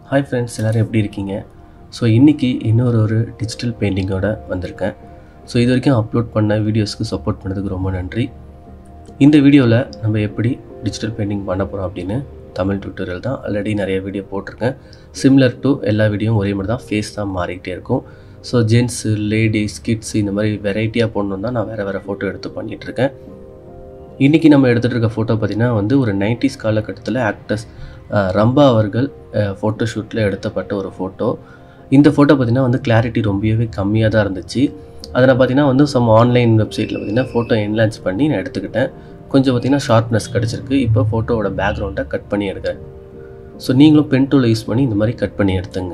Hi friends, எல்லாரும் எப்படி இருக்கீங்க? ஸோ இன்றைக்கி இன்னொரு டிஜிட்டல் பெயிண்டிங்கோட வந்திருக்கேன். ஸோ இது வரைக்கும் அப்லோட் பண்ண வீடியோஸ்க்கு சப்போர்ட் பண்ணதுக்கு ரொம்ப நன்றி. இந்த வீடியோவில் நம்ம எப்படி டிஜிட்டல் பெயிண்டிங் பண்ண போகிறோம் அப்படின்னு தமிழ் டியூட்டோரியல் தான். ஆல்ரெடி நிறைய வீடியோ போட்டிருக்கேன். சிமிலர் டு எல்லா வீடியோவும் ஒரே மாதிரி தான், ஃபேஸ் தான் மாறிக்கிட்டே இருக்கும். ஸோ ஜென்ஸு, லேடிஸ், கிட்ஸு இந்த மாதிரி வெரைட்டியாக போடணும் தான் நான் வேறு ஃபோட்டோ எடுத்து பண்ணிகிட்ருக்கேன். இன்றைக்கி நம்ம எடுத்துகிட்டு இருக்க ஃபோட்டோ பார்த்திங்கன்னா ஒரு 90s காலகட்டத்தில் ஆக்டர்ஸ் ரம்பா அவர்கள் ஃபோட்டோஷூட்டில் எடுத்தப்பட்ட ஒரு ஃபோட்டோ. இந்த ஃபோட்டோ பார்த்திங்கன்னா கிளாரிட்டி ரொம்பவே கம்மியாக தான் இருந்துச்சு. அதை நான் பார்த்திங்கன்னா சம் ஆன்லைன் வெப்சைட்டில் பார்த்திங்கன்னா ஃபோட்டோ என்லான்ஸ் பண்ணி நான் எடுத்துக்கிட்டேன். கொஞ்சம் பார்த்திங்கன்னா ஷார்ப்னஸ் கிடச்சிருக்கு. இப்போ ஃபோட்டோவோட பேக்ரவுண்டை கட் பண்ணி எடுக்கிறேன். ஸோ நீங்களும் பென் டூலை யூஸ் பண்ணி இந்த மாதிரி கட் பண்ணி எடுத்துங்க.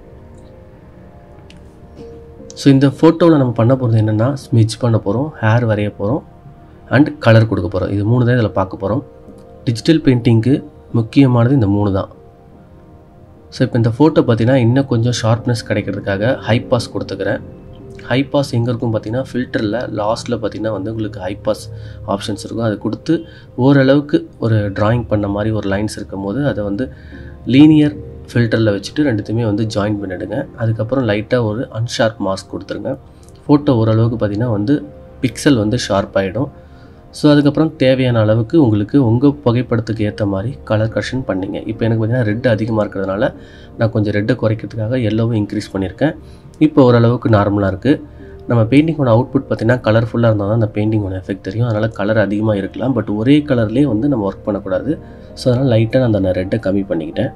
ஸோ இந்த ஃபோட்டோவில் நம்ம பண்ண போகிறது என்னென்னா, ஸ்மிட்ச் பண்ண போகிறோம், ஹேர் வரைய போகிறோம் அண்ட் கலர் கொடுக்க போகிறோம். இது 3 தான் இதில் பார்க்க போகிறோம். டிஜிட்டல் பெயிண்டிங்க்கு முக்கியமானது இந்த 3 தான். ஸோ இப்போ இந்த ஃபோட்டோ பார்த்திங்கன்னா இன்னும் கொஞ்சம் ஷார்ப்னஸ் கிடைக்கிறதுக்காக ஹை பாஸ் கொடுத்துக்கிறேன். ஹை பாஸ் எங்கே இருக்கும் பார்த்திங்கன்னா, ஃபில்டரில் லாஸ்ட்டில் பார்த்திங்கன்னா உங்களுக்கு ஹை பாஸ் ஆப்ஷன்ஸ் இருக்கும். அதை கொடுத்து ஓரளவுக்கு ஒரு ட்ராயிங் பண்ண மாதிரி ஒரு லைன்ஸ் இருக்கும் போது அதை லீனியர் ஃபில்டரில் வச்சுட்டு ரெண்டுத்தையுமே ஜாயின் பண்ணிவிடுங்க. அதுக்கப்புறம் லைட்டாக ஒரு அன்ஷார்ப் மாஸ்க் கொடுத்துருங்க. ஃபோட்டோ ஓரளவுக்கு பார்த்திங்கன்னா பிக்சல் ஷார்ப் ஆகிடும். ஸோ அதுக்கப்புறம் தேவையான அளவுக்கு உங்களுக்கு உங்கள் புகைப்படத்துக்கு ஏற்ற மாதிரி கலர் கரெக்ஷன் பண்ணிங்க. இப்போ எனக்கு பார்த்திங்கன்னா ரெட் அதிகமாக இருக்கிறதுனால நான் கொஞ்சம் ரெட்டை குறைக்கிறதுக்காக எல்லோவும் இன்க்ரீஸ் பண்ணியிருக்கேன். இப்போ ஓரளவுக்கு நார்மலாக இருக்குது. நம்ம பெயிண்டிங்கோட அவுட்புட் பார்த்திங்கன்னா கலர்ஃபுல்லாக இருந்தால் தான் அந்த பெயிண்டிங்கோட எஃபெக்ட் தெரியும். அதனால் கலர் அதிகமாக இருக்கலாம், பட் ஒரே கலர்லேயே நம்ம ஒர்க் பண்ணக்கூடாது. ஸோ அதனால் லைட்டாக நான் ரெட்டை கம்மி பண்ணிக்கிட்டேன்.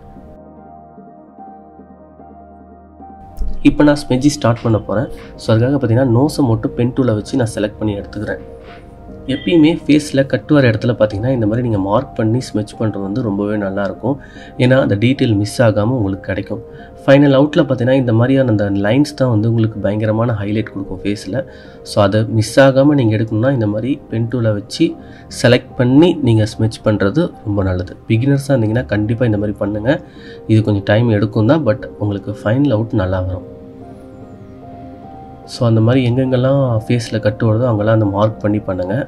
இப்போ நான் ஸ்மெஜ்ஜி ஸ்டார்ட் பண்ண போகிறேன். ஸோ அதுக்காக பார்த்திங்கன்னா நோஸை மட்டும் பென் டூலை வச்சு நான் செலக்ட் பண்ணி எடுத்துக்கிறேன். எப்பயுமே ஃபேஸில் கட்டு வர இடத்துல பார்த்திங்கன்னா இந்த மாதிரி நீங்கள் மார்க் பண்ணி ஸ்மெச் பண்ணுறது ரொம்பவே நல்லாயிருக்கும். ஏன்னா அந்த டீட்டெயில் மிஸ் ஆகாமல் உங்களுக்கு கிடைக்கும். ஃபைனல் அவுட்டில் பார்த்திங்கன்னா இந்த மாதிரியான அந்த லைன்ஸ் தான் உங்களுக்கு பயங்கரமான ஹைலைட் கொடுக்கும் ஃபேஸில். ஸோ அதை மிஸ் ஆகாமல் நீங்கள் எடுக்கணும்னா இந்த மாதிரி பென் டூலை வச்சு செலக்ட் பண்ணி நீங்கள் ஸ்மெச் பண்ணுறது ரொம்ப நல்லது. பிகினர்ஸாக இருந்தீங்கன்னா கண்டிப்பாக இந்த மாதிரி பண்ணுங்கள். இது கொஞ்சம் டைம் எடுக்கும் தான், பட் உங்களுக்கு ஃபைனல் அவுட் நல்லா வரும். ஸோ அந்த மாதிரி எங்கெங்கெல்லாம் ஃபேஸில் கட்டு வருதோ அங்கெல்லாம் அந்த மார்க் பண்ணி பண்ணுங்கள்.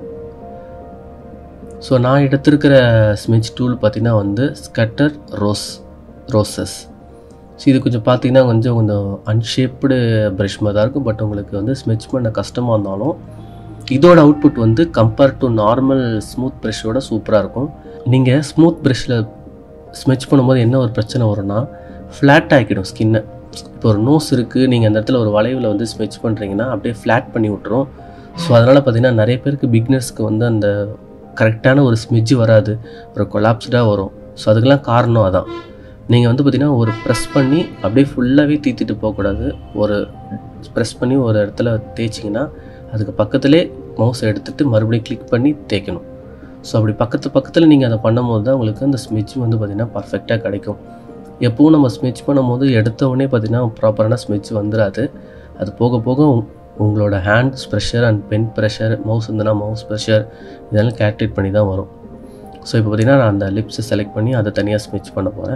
ஸோ நான் எடுத்திருக்கிற ஸ்மெச் டூல் பார்த்திங்கன்னா ஸ்கட்டர் ரோசஸ். ஸோ இது கொஞ்சம் பார்த்திங்கன்னா கொஞ்சம் அன்ஷேப்டு ப்ரஷ் மாதிரி தான் இருக்கும். பட் உங்களுக்கு ஸ்மெச் பண்ண கஷ்டமாக இருந்தாலும் இதோட output compare to normal smooth ப்ரஷ்ஷோட சூப்பராக இருக்கும். நீங்கள் ஸ்மூத் ப்ரஷ்ஷில் ஸ்மெச் பண்ணும்போது என்ன ஒரு பிரச்சனை வரும்னா, ஃப்ளாட் ஆக்கிடும் ஸ்கின்னை. இப்போ ஒரு நோஸ் இருக்குது, நீங்கள் அந்த இடத்துல ஒரு வளைவில் ஸ்மெச் பண்ணுறீங்கன்னா அப்படியே ஃப்ளாட் பண்ணி விட்டுரும். ஸோ அதனால் பார்த்திங்கன்னா நிறைய பேருக்கு பிகினர்ஸ்க்கு அந்த கரெக்டான ஒரு ஸ்மெஜ்ஜு வராது, ஒரு கொலாப்ஸ்டாக வரும். ஸோ அதுக்கெல்லாம் காரணம் அதான். நீங்கள் பார்த்திங்கன்னா ஒரு ப்ரெஸ் பண்ணி அப்படியே ஃபுல்லாகவே தீத்திட்டு போகக்கூடாது. ஒரு ப்ரெஸ் பண்ணி ஒரு இடத்துல தேய்ச்சிங்கன்னா அதுக்கு பக்கத்துலேயே மவுஸை எடுத்துகிட்டு மறுபடியும் கிளிக் பண்ணி தேய்க்கணும். ஸோ அப்படி பக்கத்தில் நீங்கள் அதை பண்ணும்போது தான் உங்களுக்கு அந்த ஸ்மெஜ் பார்த்திங்கன்னா பர்ஃபெக்டாக கிடைக்கும். எப்பவும் நம்ம ஸ்மெச் பண்ணும்போது எடுத்தவொடனே பார்த்திங்கன்னா ப்ராப்பரான ஸ்மெச் வந்துடாது. அது போக போக உங்களோட hands pressure and pen pressure, mouse இருந்ததுன்னா மவுஸ் ப்ரெஷர், இதெல்லாம் கேல்குலேட் பண்ணி தான் வரும். ஸோ இப்போ பார்த்திங்கன்னா நான் அந்த லிப்ஸை செலக்ட் பண்ணி அதை தனியாக ஸ்மெச் பண்ண போகிறேன்.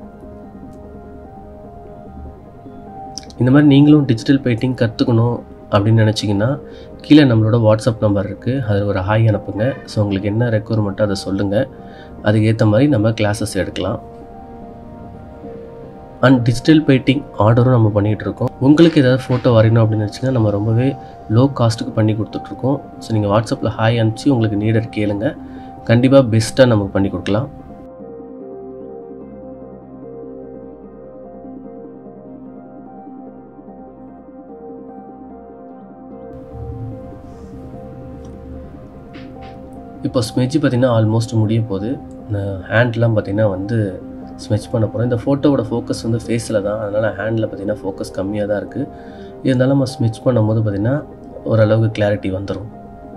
இந்த மாதிரி நீங்களும் டிஜிட்டல் பெயிண்டிங் கற்றுக்கணும் அப்படின்னு நினச்சிங்கன்னா கீழே நம்மளோட வாட்ஸ்அப் நம்பர் இருக்குது, அதில் ஒரு ஹாய் அனுப்புங்க. ஸோ உங்களுக்கு என்ன ரெக்குவயர்மெண்ட்டோ அதை சொல்லுங்கள். அதுக்கு ஏற்ற மாதிரி நம்ம கிளாஸஸ் எடுக்கலாம். அண்ட் டிஜிட்டல் பெயிண்டிங் ஆர்டரும் நம்ம பண்ணிகிட்டு இருக்கோம். உங்களுக்கு ஏதாவது ஃபோட்டோ வரையணும் அப்படின்னு நினச்சிங்கன்னா நம்ம ரொம்பவே லோ காஸ்ட்டுக்கு பண்ணி கொடுத்துட்ருக்கோம். ஸோ நீங்கள் வாட்ஸ்அப்பில் ஹாய் அனுப்பிச்சு உங்களுக்கு நீடர் கேளுங்க, கண்டிப்பாக பெஸ்ட்டாக நமக்கு பண்ணி கொடுக்கலாம். இப்போ ஸ்மெஜ் பார்த்திங்கன்னா ஆல்மோஸ்ட் முடிய போகுது. ஹேண்ட்லாம் பார்த்திங்கன்னா ஸ்மெச் பண்ண போகிறோம். இந்த ஃபோட்டோவோட ஃபோக்கஸ் ஃபேஸில் தான், அதனால் ஹேண்டில் பார்த்திங்கன்னா ஃபோக்கஸ் கம்மியாக தான் இருக்குது. இருந்தாலும் நம்ம ஸ்மெச் பண்ணும்போது பார்த்திங்கன்னா ஓரளவுக்கு கிளாரிட்டி வந்துடும்.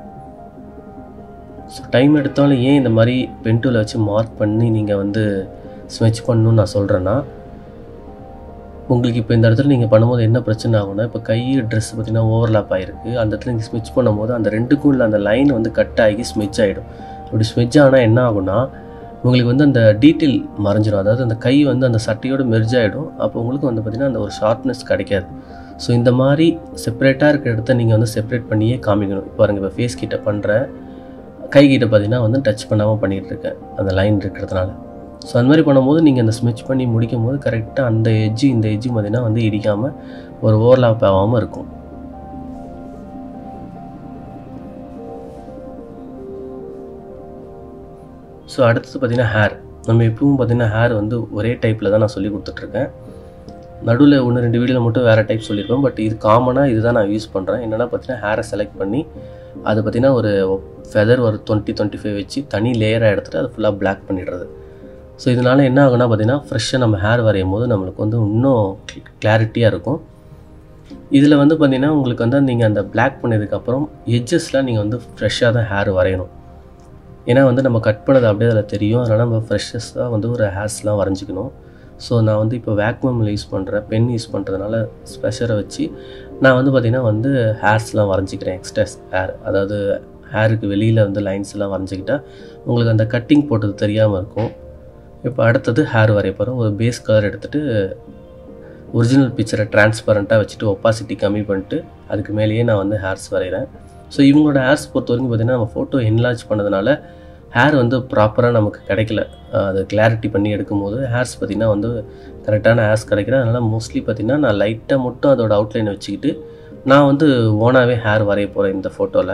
ஸோ டைம் எடுத்தாலும் ஏன் இந்த மாதிரி பென் டூலை வச்சு மார்க் பண்ணி நீங்கள் ஸ்மெச் பண்ணணுன்னு நான் சொல்கிறேன்னா, உங்களுக்கு இப்போ இந்த இடத்துல நீங்கள் பண்ணும்போது என்ன பிரச்சனை ஆகும்னா, இப்போ கை ட்ரெஸ் பார்த்திங்கன்னா ஓவர்லாப் ஆகிருக்கு. அந்த இடத்துல நீங்கள் ஸ்மெச் பண்ணும்போது அந்த ரெண்டுக்கும் இல்லை அந்த லைன் கட் ஆகி ஸ்மெச் ஆகிடும். அப்படி ஸ்மெச் ஆனால் என்ன ஆகும்னா உங்களுக்கு அந்த டீட்டெயில் மறைஞ்சிடும். அதாவது அந்த கை அந்த சட்டையோடு மெர்ஜ் ஆகிடும். அப்போ உங்களுக்கு பார்த்திங்கன்னா அந்த ஒரு ஷார்ப்னஸ் கிடைக்காது. ஸோ இந்த மாதிரி செப்பரேட்டாக இருக்கிற இடத்த நீங்கள் செப்பரேட் பண்ணியே காமிக்கணும். இப்போ பாருங்கள், இப்போ ஃபேஸ் கிட்ட பண்ணுறேன், கை கிட்ட பார்த்திங்கன்னா டச் பண்ணாமல் பண்ணிகிட்டு இருக்கேன் அந்த லைன் இருக்கிறதுனால. ஸோ அந்த மாதிரி பண்ணும்போது நீங்கள் அந்த ஸ்மெச் பண்ணி முடிக்கும் போது கரெக்டாக அந்த எட்ஜு இந்த எட்ஜு பார்த்திங்கன்னா வந்து இடிக்காமல் ஒரு ஓவர்லாப் ஆகாமல் இருக்கும். ஸோ அடுத்தது பார்த்திங்கன்னா ஹேர். நம்ம எப்பவும் பார்த்திங்கன்னா ஹேர் வந்து ஒரே டைப்பில் தான் நான் சொல்லி கொடுத்துட்ருக்கேன். நடுவில் 1-2 வீடியோவில் மட்டும் வேறு டைப் சொல்லியிருப்பேன். பட் இது காமனாக இதுதான் நான் யூஸ் பண்ணுறேன். என்னென்னா பார்த்தீங்கன்னா ஹேரை செலக்ட் பண்ணி அது பார்த்திங்கன்னா ஒரு ஃபெதர் ஒரு 20-25 வச்சு தனி லேயராக எடுத்துகிட்டு அது ஃபுல்லாக பிளாக் பண்ணிடுறது. ஸோ இதனால் என்ன ஆகுனா பார்த்திங்கன்னா ஃப்ரெஷ்ஷாக நம்ம ஹேர் வரையும் போது நம்மளுக்கு வந்து இன்னும் கிளாரிட்டியாக இருக்கும். இதில் வந்து பார்த்திங்கன்னா உங்களுக்கு வந்து நீங்கள் அந்த பிளாக் பண்ணதுக்கப்புறம் எட்ஜஸ்லாம் நீங்கள் வந்து ஃப்ரெஷ்ஷாக தான் ஹேர் வரையணும். ஏன்னா வந்து நம்ம கட் பண்ணது அப்படியே அதில் தெரியும். அதனால் நம்ம ஃப்ரெஷ்ஷஸாக வந்து ஒரு ஹேர்ஸ்லாம் வரைஞ்சிக்கணும். ஸோ நான் வந்து இப்போ வேக்யூமில் யூஸ் பண்ணுறேன், பென் யூஸ் பண்ணுறதுனால ஸ்பெஷரை வச்சு நான் வந்து பார்த்திங்கன்னா வந்து ஹேர்ஸ்லாம் வரைஞ்சிக்கிறேன். எக்ஸ்ட்ரா ஹேர், அதாவது ஹேருக்கு வெளியில் வந்து லைன்ஸ்லாம் வரைஞ்சிக்கிட்டால் உங்களுக்கு அந்த கட்டிங் போட்டது தெரியாமல் இருக்கும். இப்போ அடுத்தது ஹேர் வரைய போகிறோம். ஒரு பேஸ் கலர் எடுத்துகிட்டு ஒரிஜினல் பிக்சரை டிரான்ஸ்பரண்ட்டாக வச்சுட்டு ஒப்பாசிட்டி கம்மி பண்ணிட்டு அதுக்கு மேலேயே நான் வந்து ஹேர்ஸ் வரைகிறேன். ஸோ இவங்களோட ஹேர்ஸ் பொறுத்த வரைக்கும் பார்த்திங்கன்னா நம்ம ஃபோட்டோ என்லார்ஜ் பண்ணதுனால ஹேர் வந்து ப்ராப்பராக நமக்கு கிடைக்கல. அது கிளாரிட்டி பண்ணி எடுக்கும்போது ஹேர்ஸ் பார்த்திங்கன்னா வந்து கரெக்டான ஹேர்ஸ் கிடைக்கல. அதனால் மோஸ்ட்லி பார்த்திங்கன்னா நான் லைட்டாக மட்டும் அதோட அவுட்லைனை வச்சுக்கிட்டு நான் வந்து ஓனாகவே ஹேர் வரைய போகிறேன். இந்த ஃபோட்டோவில்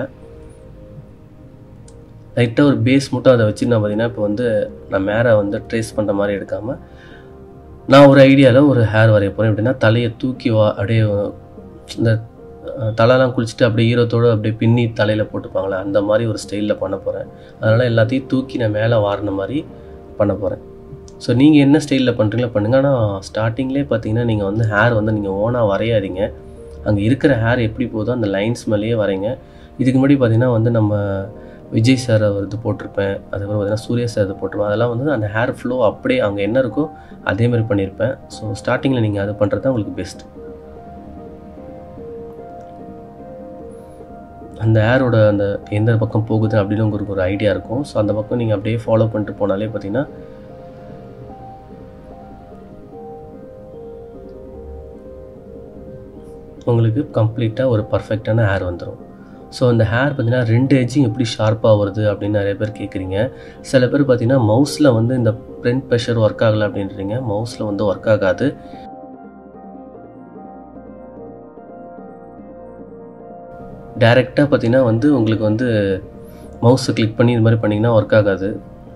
லைட்டாக ஒரு பேஸ் மட்டும் அதை வச்சு நான் பார்த்திங்கன்னா இப்போ வந்து நான் மேலே வந்து ட்ரேஸ் பண்ணுற மாதிரி எடுக்காமல் நான் ஒரு ஐடியாவில் ஒரு ஹேர் வரைய போகிறேன். எப்படின்னா தலையை தூக்கி அப்படியே இந்த தலைலாம் குளிச்சுட்டு அப்படியே ஈரத்தோடு அப்படியே பின்னி தலையில் போட்டுப்பாங்களே அந்த மாதிரி ஒரு ஸ்டைலில் பண்ண போகிறேன். அதனால் எல்லாத்தையும் தூக்கி நான் மேலே வாரின மாதிரி பண்ண போகிறேன். ஸோ நீங்கள் என்ன ஸ்டைலில் பண்ணுறீங்களோ பண்ணுங்கள். ஆனால் ஸ்டார்டிங்லேயே பார்த்தீங்கன்னா நீங்கள் வந்து ஹேர் வந்து நீங்கள் ஓனாக வரையாதீங்க. அங்கே இருக்கிற ஹேர் எப்படி போதோ அந்த லைன்ஸ் மேலேயே வரைங்க. இதுக்கு முன்னாடி பார்த்திங்கன்னா வந்து நம்ம விஜய் சார் இது போட்டிருப்பேன், அதுக்கப்புறம் பார்த்திங்கன்னா சூர்யா சார் இது போட்டிருப்பேன். அதெல்லாம் வந்து அந்த ஹேர் ஃப்ளோ அப்படியே அங்கே என்ன இருக்கோ அதேமாதிரி பண்ணியிருப்பேன். ஸோ ஸ்டார்டிங்கில் நீங்கள் அது பண்ணுறது தான் உங்களுக்கு பெஸ்ட். அந்த ஹேரோட அந்த எந்த பக்கம் போகுது அப்படின்னு உங்களுக்கு ஒரு ஐடியா இருக்கும். ஸோ அந்த பக்கம் நீங்கள் அப்படியே ஃபாலோ பண்ணிட்டு போனாலே பார்த்தீங்கன்னா உங்களுக்கு கம்ப்ளீட்டாக ஒரு பர்ஃபெக்டான ஹேர் வந்துடும். ஸோ அந்த ஹேர் பார்த்திங்கன்னா 2 எட்ஜும் எப்படி ஷார்ப்பாக வருது அப்படின்னு நிறைய பேர் கேட்குறீங்க. சில பேர் பார்த்திங்கன்னா மவுஸில் வந்து இந்த ஃப்ரண்ட் ப்ரெஷர் ஒர்க் ஆகலை அப்படின்றீங்க. மவுஸில் வந்து ஒர்க் ஆகாது. டைரெக்டாக பார்த்திங்கன்னா வந்து உங்களுக்கு வந்து மவுஸை கிளிக் பண்ணி இது மாதிரி பண்ணிங்கன்னா ஒர்க் ஆகாது.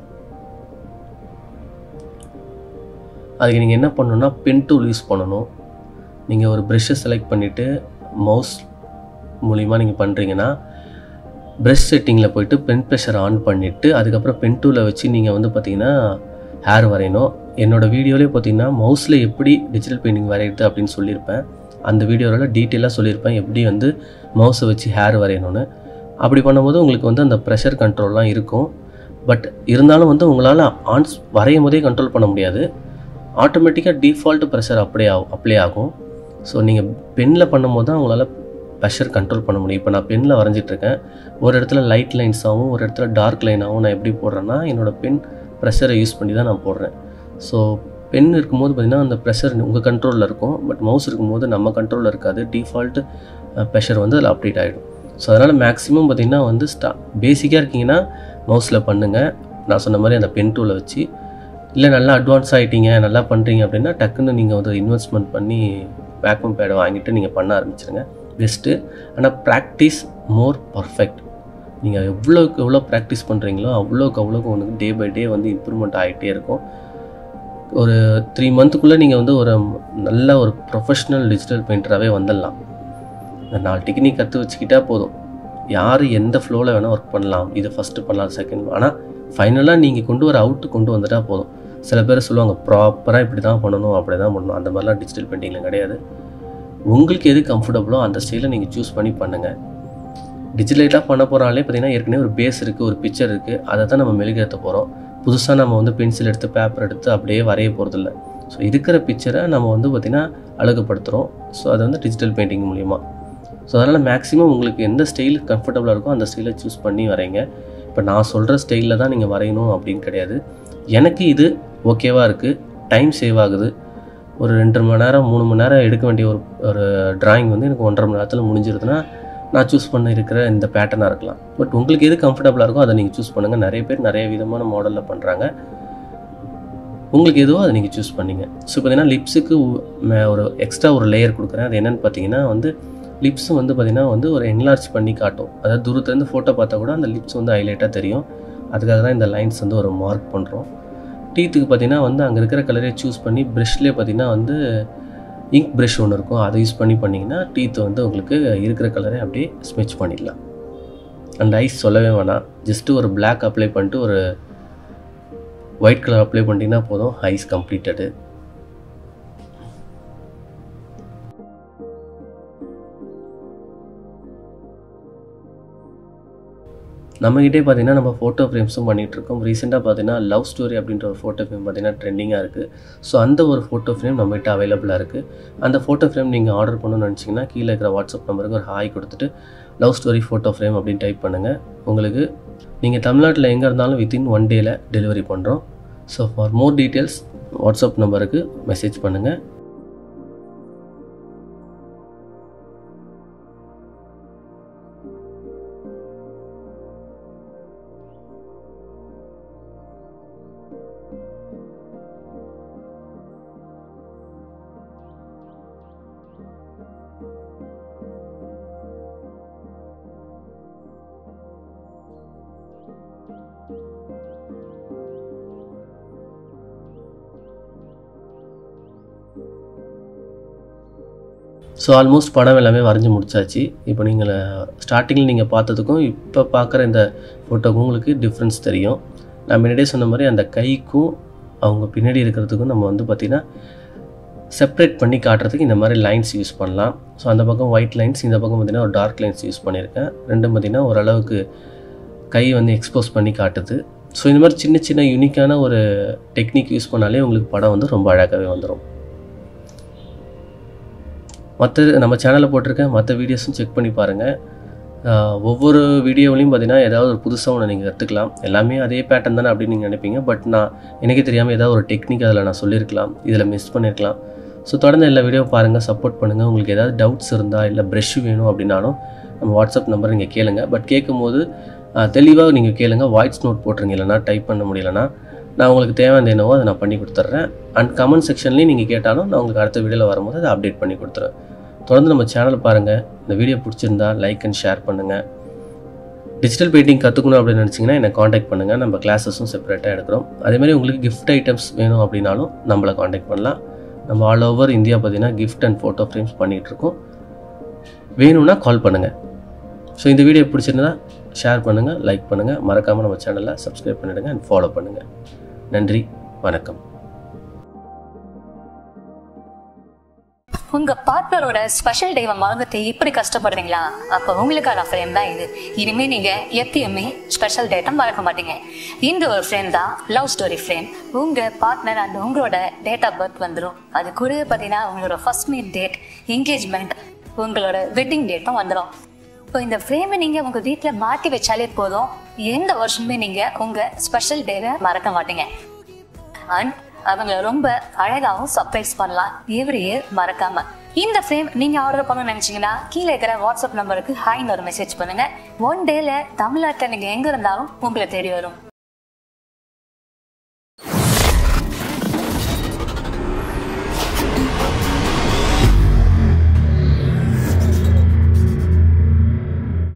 அதுக்கு நீங்கள் என்ன பண்ணணுன்னா பென் டூல் யூஸ் பண்ணணும். நீங்கள் ஒரு ப்ரெஷ்ஷை செலக்ட் பண்ணிவிட்டு மவுஸ் மூலிமா நீங்கள் பண்ணுறீங்கன்னா ப்ரெஷ் செட்டிங்கில் போய்ட்டு பென் ப்ரெஷர் ஆன் பண்ணிவிட்டு அதுக்கப்புறம் பென் டூலை வச்சு நீங்கள் வந்து பார்த்திங்கன்னா ஹேர் வரையணும். என்னோடய வீடியோலேயே பார்த்திங்கன்னா மவுஸில் எப்படி டிஜிட்டல் பெயிண்டிங் வரையிறது அப்படின்னு சொல்லியிருப்பேன். அந்த வீடியோவில் டீட்டெயிலாக சொல்லியிருப்பேன் எப்படி வந்து மவுஸை வச்சு ஹேர் வரையணும்னு. அப்படி பண்ணும்போது உங்களுக்கு வந்து அந்த ப்ரெஷர் கண்ட்ரோல்லாம் இருக்கும். பட் இருந்தாலும் வந்து உங்களால் வரையும் போதே கண்ட்ரோல் பண்ண முடியாது. ஆட்டோமேட்டிக்காக டிஃபால்ட் ப்ரெஷர் அப்ளை ஆகும். ஸோ நீங்கள் பெனில் பண்ணும்போது தான் உங்களால் ப்ரெஷர் கண்ட்ரோல் பண்ண முடியும். இப்போ நான் பெனில் வரைஞ்சிட்ருக்கேன். ஒரு இடத்துல லைட் லைன்ஸாகவும் ஒரு இடத்துல டார்க் லைனாகவும் நான் எப்படி போடுறேன்னா என்னோடய பென் ப்ரெஷரை யூஸ் பண்ணி தான் நான் போடுறேன். ஸோ பென் இருக்கும்போது பார்த்திங்கன்னா அந்த ப்ரெஷர் உங்கள் கண்ட்ரோலில் இருக்கும். பட் மவுஸ் இருக்கும்போது நம்ம கண்ட்ரோலில் இருக்காது. டிஃபால்ட்டு ப்ரெஷர் வந்து அதில் அப்டேட் ஆகிடும். ஸோ அதனால் மேக்ஸிமம் பார்த்திங்கன்னா வந்து பேசிக்காக இருக்கீங்கன்னா மவுஸில் பண்ணுங்கள். நான் சொன்ன மாதிரி அந்த பென் டூலை வச்சு. இல்லை நல்லா அட்வான்ஸ் ஆகிட்டீங்க, நல்லா பண்ணுறீங்க அப்படின்னா டக்குன்னு நீங்கள் வந்து இன்வெஸ்ட்மெண்ட் பண்ணி வேக்யூம் பேடை வாங்கிட்டு நீங்கள் பண்ண ஆரம்பிச்சிருங்க. பெஸ்ட்டு. ஆனால் ப்ராக்டிஸ் மோர் பர்ஃபெக்ட். நீங்கள் எவ்வளோ ப்ராக்டிஸ் பண்ணுறீங்களோ அவ்வளோக்கு உங்களுக்கு டே பை டே வந்து இம்ப்ரூவ்மெண்ட் ஆகிட்டே இருக்கும். ஒரு 3 மந்த்துக்குள்ளே நீங்கள் வந்து ஒரு நல்ல ஒரு ப்ரொஃபஷ்னல் டிஜிட்டல் பெயிண்டராகவே வந்துடலாம். இந்த 4 டெக்னிக் கற்று வச்சுக்கிட்டால் போதும். யார் எந்த ஃப்ளோவில் வேணால் ஒர்க் பண்ணலாம். இதை ஃபஸ்ட்டு பண்ணலாம், செகண்ட். ஆனால் ஃபைனலாக நீங்கள் கொண்டு வந்துட்டால் போதும். சில பேர் சொல்லுவாங்க ப்ராப்பராக இப்படி தான் பண்ணணும், அப்படி தான் பண்ணணும். அந்த மாதிரிலாம் டிஜிட்டல் பெயிண்டிங்கில் கிடையாது. உங்களுக்கு எது கம்ஃபர்டபுளோ அந்த ஸ்டைலில் நீங்கள் சூஸ் பண்ணி பண்ணுங்கள். டிஜிட்டலைட்டாக பண்ண போகிறாலே பார்த்திங்கன்னா ஏற்கனவே ஒரு பேஸ் இருக்குது, ஒரு பிக்சர் இருக்குது. அதை தான் நம்ம மெழுகேற்ற போகிறோம். புதுசாக நம்ம வந்து பென்சில் எடுத்து பேப்பர் எடுத்து அப்படியே வரைய போகிறதில்ல. ஸோ இருக்கிற பிக்சரை நம்ம வந்து பார்த்திங்கன்னா அழகுப்படுத்துகிறோம். ஸோ அது வந்து டிஜிட்டல் பெயிண்டிங் மூலிமா. ஸோ அதனால் மேக்ஸிமம் உங்களுக்கு எந்த ஸ்டைல் கம்ஃபர்டபுளாக இருக்கோ அந்த ஸ்டைலை சூஸ் பண்ணி வரைங்க. இப்போ நான் சொல்கிற ஸ்டைலில் தான் நீங்கள் வரையணும் அப்படின்னு கிடையாது. எனக்கு இது ஓகேவாக இருக்குது, டைம் சேவ் ஆகுது. ஒரு 2 மணி நேரம் 3 மணி நேரம் எடுக்க வேண்டிய ஒரு ட்ராயிங் வந்து எனக்கு 1.5 மணி நேரத்தில் முடிஞ்சிருதுன்னா நான் சூஸ் பண்ண இருக்கிற இந்த பேட்டர்னாக இருக்கலாம். பட் உங்களுக்கு எது கம்ஃபர்டபுளாக இருக்கோ அதை நீங்கள் சூஸ் பண்ணுங்கள். நிறைய பேர் நிறைய விதமான மாடலில் பண்ணுறாங்க. உங்களுக்கு எதுவோ அதை நீங்கள் சூஸ் பண்ணிங்க. ஸோ பார்த்தீங்கன்னா லிப்ஸுக்கு ஒரு எக்ஸ்ட்ரா ஒரு லேயர் கொடுக்குறேன். அது என்னென்னு பார்த்தீங்கன்னா வந்து லிப்ஸும் வந்து பார்த்திங்கன்னா வந்து ஒரு என்லார்ஜ் பண்ணி காட்டும். அதாவது தூரத்துலேருந்து ஃபோட்டோ பார்த்தா கூட அந்த லிப்ஸ் வந்து ஹைலைட்டாக தெரியும். அதுக்காக தான் இந்த லைன்ஸ் வந்து ஒரு மார்க் பண்ணுறோம். டீத்துக்கு பார்த்திங்கன்னா வந்து அங்கே இருக்கிற கலரே சூஸ் பண்ணி ப்ரெஷ்லேயே பார்த்திங்கன்னா வந்து இங்க் ப்ரெஷ் ஒன்று இருக்கும். அதை யூஸ் பண்ணிங்கன்னா டீத்து வந்து உங்களுக்கு இருக்கிற கலரே அப்படியே ஸ்மெச் பண்ணிடலாம். அண்ட் ஐஸ் சொல்லவே வேணாம். ஜஸ்ட்டு ஒரு பிளாக் அப்ளை பண்ணிட்டு ஒரு ஒயிட் கலர் அப்ளை பண்ணிட்டீங்கன்னா போதும், ஐஸ் கம்ப்ளீட்டடு. நம்மகிட்டே பார்த்திங்கன்னா நம்ம ஃபோட்டோ ஃப்ரேம்ஸும் பண்ணிகிட்ருக்கோம். ரீசெண்டாக பார்த்திங்கன்னா லவ் ஸ்டோரி அப்படின்ற ஒரு ஃபோட்டோ ஃப்ரேம் பார்த்திங்கன்னா ட்ரெண்டிங்காக இருக்குது. ஸோ அந்த ஒரு ஃபோட்டோ ஃப்ரேம் நம்மகிட்ட அவைலபிளாக இருக்குது. அந்த ஃபோட்டோ ஃப்ரேம் நீங்கள் ஆர்டர் பண்ணணும்னு நினச்சிங்கன்னா கீழே இருக்கிற வாட்ஸ்அப் நம்பருக்கு ஒரு ஹாய் கொடுத்துட்டு லவ் ஸ்டோரி ஃபோட்டோ ஃப்ரேம் அப்படின்னு டைப் பண்ணுங்கள். உங்களுக்கு நீங்கள் தமிழ்நாட்டில் எங்கே இருந்தாலும் வித்தின் 1 டேயில் டெலிவரி பண்ணுறோம். So for more details WhatsApp நம்பருக்கு மெசேஜ் பண்ணுங்கள். ஸோ ஆல்மோஸ்ட் படம் எல்லாமே வரைஞ்சி முடிச்சாச்சு. இப்போ நீங்கள் ஸ்டார்டிங்கில் நீங்கள் பார்த்ததுக்கும் இப்போ பார்க்குற இந்த ஃபோட்டோக்கும் உங்களுக்கு டிஃப்ரென்ஸ் தெரியும். நான் முன்னாடியே சொன்ன மாதிரி அந்த கைக்கும் அவங்க பின்னாடி இருக்கிறதுக்கும் நம்ம வந்து பார்த்திங்கன்னா செப்ரேட் பண்ணி காட்டுறதுக்கு இந்த மாதிரி லைன்ஸ் யூஸ் பண்ணலாம். ஸோ அந்த பக்கம் ஒயிட் லைன்ஸ், இந்த பக்கம் பார்த்திங்கன்னா ஒரு டார்க் லைன்ஸ் யூஸ் பண்ணியிருக்கேன். ரெண்டும் பார்த்திங்கன்னா ஓரளவுக்கு கை வந்து எக்ஸ்போஸ் பண்ணி காட்டுது. ஸோ இந்த மாதிரி சின்ன சின்ன யூனிக்கான ஒரு டெக்னிக் யூஸ் பண்ணாலே உங்களுக்கு படம் வந்து ரொம்ப அழகாகவே வந்துடும். நம்ம சேனலில் போட்டிருக்கேன் மற்ற வீடியோஸும் செக் பண்ணி பாருங்கள். ஒவ்வொரு வீடியோவிலையும் பார்த்திங்கன்னா ஏதாவது ஒரு புதுசாக ஒன்று நீங்கள் கற்றுக்கலாம். எல்லாமே அதே பேட்டர்ன் தானே அப்படின்னு நீங்கள் நினைப்பீங்க. பட் நான் எனக்கே தெரியாமல் ஏதாவது ஒரு டெக்னிக் அதில் நான் சொல்லியிருக்கலாம், இதில் மிஸ் பண்ணியிருக்கலாம். ஸோ தொடர்ந்து எல்லா வீடியோ பாருங்கள், சப்போர்ட் பண்ணுங்கள். உங்களுக்கு ஏதாவது டவுட்ஸ் இருந்தால் இல்லை ப்ரெஷ் வேணும் அப்படின்னாலும் நம்ம வாட்ஸ்அப் நம்பர் நீங்கள் கேளுங்க. பட் கேட்கும்போது தெளிவாக நீங்கள் கேளுங்க. வாய்ஸ் நோட் போட்டுருங்க, இல்லைனா டைப் பண்ண முடியலைன்னா நான் உங்களுக்கு தேவையான என்னவோ அதை நான் பண்ணி கொடுத்துட்றேன். அண்ட் கமெண்ட் செக்ஷன்லேயும் நீங்கள் கேட்டாலும் நான் உங்களுக்கு அடுத்த வீடியோவில் வரும்போது அதை அப்டேட் பண்ணி கொடுத்துறேன். தொடர்ந்து நம்ம சேனல் பாருங்கள். இந்த வீடியோ பிடிச்சிருந்தா லைக் அண்ட் ஷேர் பண்ணுங்கள். டிஜிட்டல் பெயிண்டிங் கற்றுக்கணும் அப்படின்னு நினச்சிங்கன்னா என்னை காண்டாக்ட் பண்ணுங்கள். நம்ம கிளாஸஸும் செப்பரேட்டாக எடுக்கிறோம். அதேமாதிரி உங்களுக்கு கிஃப்ட் ஐட்டம்ஸ் வேணும் அப்படின்னாலும் நம்மளை காண்டாக்ட் பண்ணலாம். நம்ம ஆல் ஓவர் இந்தியா பார்த்திங்கன்னா கிஃப்ட் அண்ட் ஃபோட்டோ ஃப்ரேம்ஸ் பண்ணிகிட்ருக்கோம். வேணும்னா கால் பண்ணுங்கள். ஸோ இந்த வீடியோ பிடிச்சிருந்தா ஷேர் பண்ணுங்கள், லைக் பண்ணுங்கள். மறக்காமல் நம்ம சேனலை சப்ஸ்கிரைப் பண்ணிவிடுங்க அண்ட் ஃபாலோ பண்ணுங்கள். நன்றி, வணக்கம். உங்க பார்ட்னரோட ஸ்பெஷல் டேவை மறந்துட்டு இப்படி கஷ்டப்படுறீங்களா? அப்போ உங்களுக்கான ஃப்ரேம் தான் இது. இனிமே நீங்க எப்பயுமே ஸ்பெஷல் டேட்டை மறக்க மாட்டீங்க. இந்த ஒரு ஃப்ரேம் தான் லவ் ஸ்டோரி ஃப்ரேம். உங்க பார்ட்னர் அண்ட் உங்களோட டேட் ஆஃப் பர்த் வந்துடும். அது கூட பார்த்தீங்கன்னா உங்களோட ஃபர்ஸ்ட் மீட் டேட், என்கேஜ்மெண்ட், உங்களோட வெட்டிங் டேட்டும் வந்துடும். இப்போ இந்த ஃப்ரேமை நீங்கள் உங்கள் வீட்டில் மாட்டி வச்சாலே போதும், எந்த வருஷமே நீங்கள் உங்கள் ஸ்பெஷல் டேவை மறக்க மாட்டீங்க. அண்ட் அவங்க ரொம்ப அழகாகவும் சர்ப்ரைஸ் பண்ணலாம் எவ்ரி இயர் மறக்காம. இந்த ஃப்ரேம் நீங்கள் ஆர்டர் பண்ணணும்னு நினச்சிங்கன்னா கீழே இருக்கிற வாட்ஸ்அப் நம்பருக்கு ஹாய்னு ஒரு மெசேஜ் பண்ணுங்கள். 1 டேல தமிழ்நாட்டில் நீங்கள் எங்கே இருந்தாலும் உங்களை தேடி வரும்.